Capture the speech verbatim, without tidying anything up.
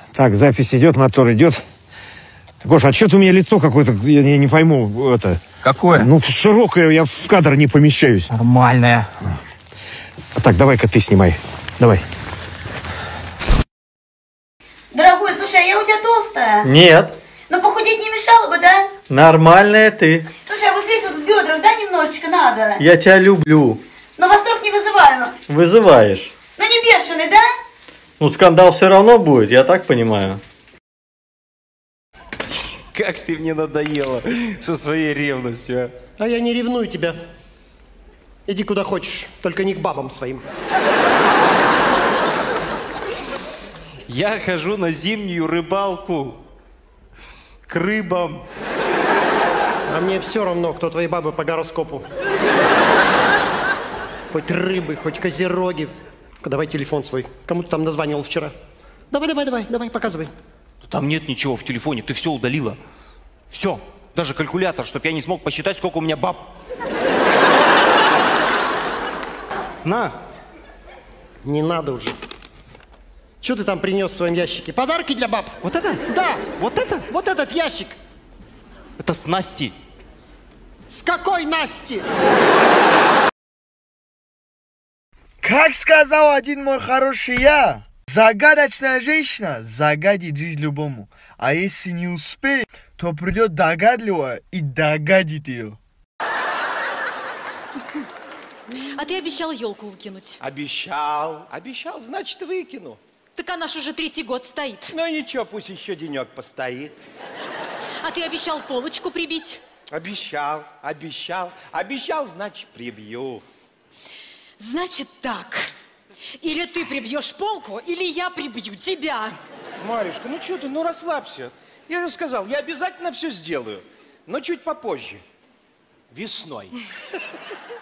Так, запись идет, мотор идет. Гоша, а что ты у меня лицо какое-то, я, я не пойму, это... Какое? Ну, широкое, я в кадр не помещаюсь. Нормальное. Так, давай-ка ты снимай. Давай. Дорогой, слушай, а я у тебя толстая? Нет. Но похудеть не мешало бы, да? Нормальная ты. Слушай, а вот здесь вот в бедрах, да, немножечко надо? Я тебя люблю. Но восторг не вызываю. Вызываешь. Ну не бешеный, да? Ну, скандал все равно будет, я так понимаю. Как ты мне надоела со своей ревностью, а? А я не ревную тебя. Иди куда хочешь, только не к бабам своим. Я хожу на зимнюю рыбалку к рыбам. А мне все равно, кто твои бабы по гороскопу. Хоть рыбы, хоть козероги. Давай телефон свой. Кому ты там названивал вчера? Давай, давай, давай, давай, показывай. Там нет ничего в телефоне, ты все удалила. Все, даже калькулятор, чтобы я не смог посчитать, сколько у меня баб. На. Не надо уже. Что ты там принес в своем ящике? Подарки для баб? Вот это? Да. Вот это? Вот этот ящик. Это с Настей. С какой Насти? Как сказал один мой хороший я, загадочная женщина загадит жизнь любому. А если не успеет, то придет догадливая и догадит ее. А ты обещал елку выкинуть. Обещал, обещал, значит, выкину. Так она ж уже третий год стоит. Ну ничего, пусть еще денек постоит. А ты обещал полочку прибить. Обещал, обещал, обещал, значит, прибью. Значит так, или ты прибьешь полку, или я прибью тебя. Марюшка, ну что ты, ну расслабься. Я же сказал, я обязательно все сделаю, но чуть попозже, весной.